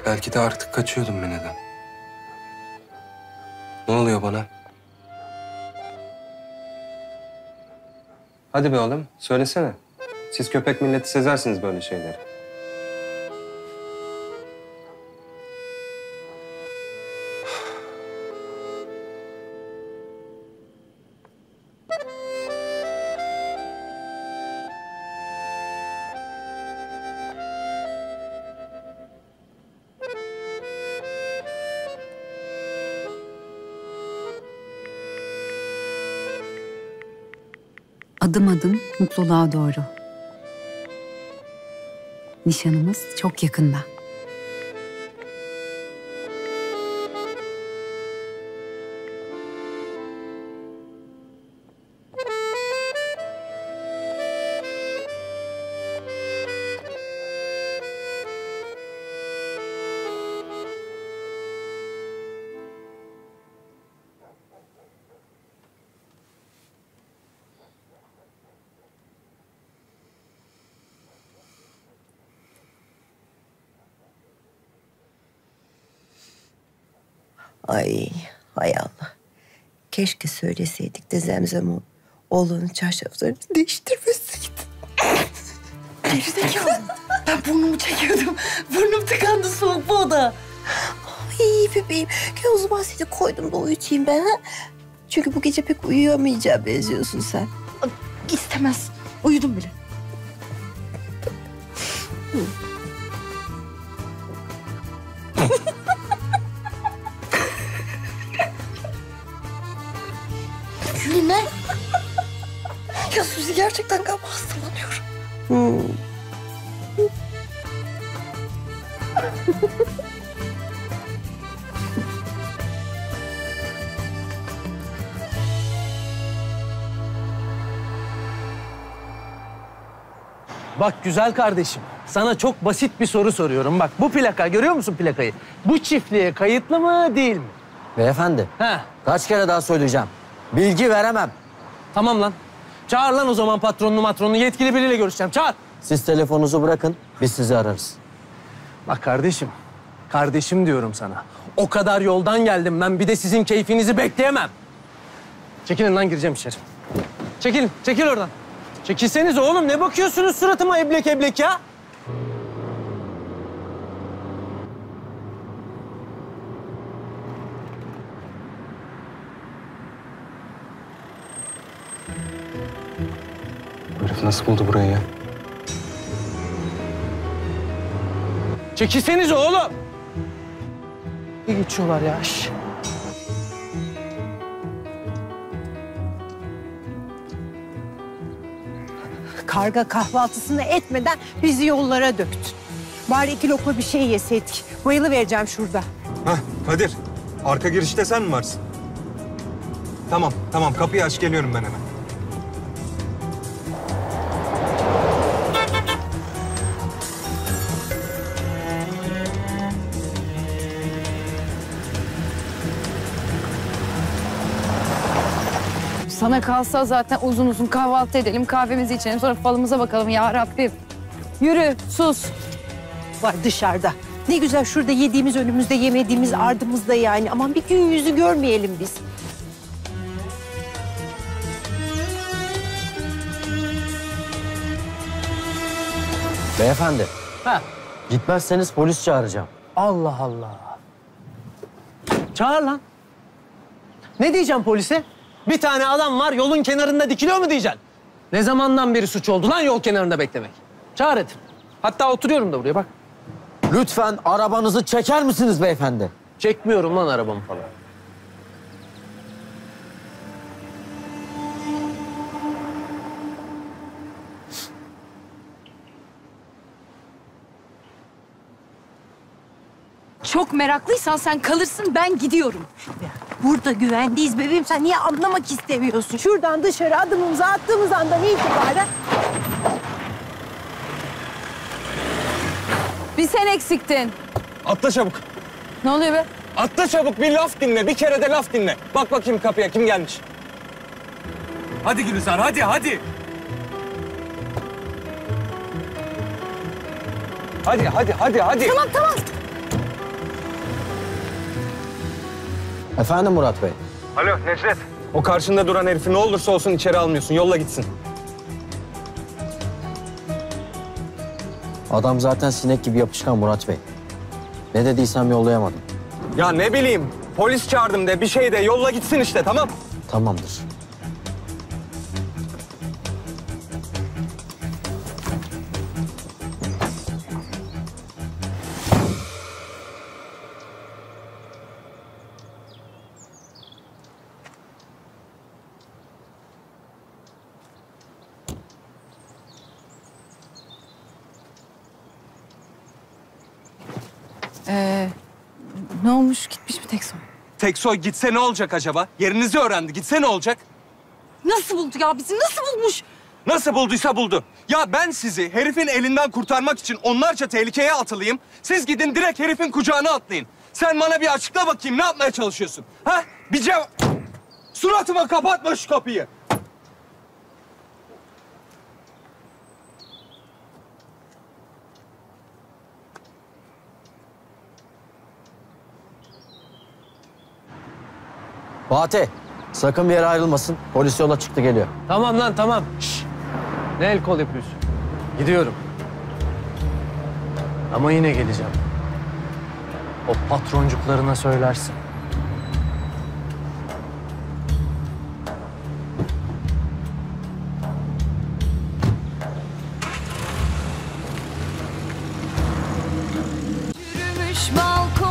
Belki de artık kaçıyordum Mine'den. Ne oluyor bana? Hadi be oğlum, söylesene. Siz köpek milleti sezersiniz böyle şeyleri. Adım adım mutluluğa doğru. Nişanımız çok yakında. Ay, hay Allah. Keşke söyleseydik de Zemzem oğlanın çarşaflarını değiştirmeseydi. Gerizekalı. Ben burnumu çekiyordum. Burnum tıkandı soğuk bu oda. Ay bebeğim. Gel o zaman seni koydum da uyutayım ben ha. Çünkü bu gece pek uyuyamayacağım benziyorsun sen. İstemez. Uyudum bile. Gülme. Ya Suzi gerçekten galiba hastalanıyorum. Bak güzel kardeşim, sana çok basit bir soru soruyorum. Bak bu plaka, görüyor musun plakayı? Bu çiftliğe kayıtlı mı, değil mi? Beyefendi, He. kaç kere daha söyleyeceğim. Bilgi veremem. Tamam lan. Çağır lan o zaman patronunu, yetkili biriyle görüşeceğim. Çağır. Siz telefonunuzu bırakın, biz sizi ararız. Bak kardeşim diyorum sana. O kadar yoldan geldim ben, bir de sizin keyfinizi bekleyemem. Çekilin lan, gireceğim içeri. Çekil oradan. Çekilseniz oğlum, ne bakıyorsunuz suratıma eblek eblek ya? Bu herif nasıl buldu burayı ya? Çekilseniz oğlum. Bir geçiyorlar ya. Şş. Karga kahvaltısını etmeden bizi yollara döktün. Bari 2 lokma bir şey yeseydik. Bayılıvereceğim şurada. Hah Kadir, arka girişte sen mi varsın? Tamam kapıyı aç, geliyorum ben hemen. Sana kalsa zaten uzun uzun kahvaltı edelim, kahvemizi içelim, sonra falımıza bakalım ya Rabbim. Yürü, sus. Var dışarıda. Ne güzel şurada yediğimiz önümüzde, yemediğimiz ardımızda yani. Aman bir gün yüzü görmeyelim biz. Beyefendi, Ha. gitmezseniz polis çağıracağım. Allah Allah. Çağır lan. Ne diyeceğim polise? Bir tane adam var, yolun kenarında dikiliyor mu diyeceksin? Ne zamandan beri suç oldu lan yol kenarında beklemek? Çağır et. Hatta oturuyorum da buraya bak. Lütfen arabanızı çeker misiniz beyefendi? Çekmiyorum lan arabamı falan. Çok meraklıysan sen kalırsın, ben gidiyorum. Burada güvendeyiz bebeğim. Sen niye anlamak istemiyorsun? Şuradan dışarı adımımızı attığımız andan itibaren... Bir sen eksiktin. Atla çabuk. Ne oluyor be? Atla çabuk, bir laf dinle. Bir kere de laf dinle. Bak bakayım kapıya, kim gelmiş? Hadi Gülizar, hadi. Hadi. Tamam. Efendim Murat Bey? Alo Necdet. O karşında duran herifi ne olursa olsun içeri almıyorsun. Yolla gitsin. Adam zaten sinek gibi yapışkan Murat Bey. Ne dediysem yollayamadım. Ya ne bileyim. Polis çağırdım de bir şey de yolla gitsin işte tamam. Tamamdır. Ne olmuş? Gitmiş mi Teksoy? Teksoy gitse ne olacak acaba? Yerinizi öğrendi. Gitse ne olacak? Nasıl buldu ya bizi? Nasıl bulmuş? Nasıl bulduysa buldu. Ya ben sizi herifin elinden kurtarmak için onlarca tehlikeye atılayım. Siz gidin direkt herifin kucağına atlayın. Sen bana bir açıkla bakayım ne yapmaya çalışıyorsun? Ha? Bir cevap... Suratıma kapatma şu kapıyı. Fatih, sakın bir yere ayrılmasın. Polis yola çıktı geliyor. Tamam lan tamam. Şş. Ne el kol yapıyorsun? Gidiyorum. Ama yine geleceğim. O patroncuklarına söylersin. Yürümüş balkon.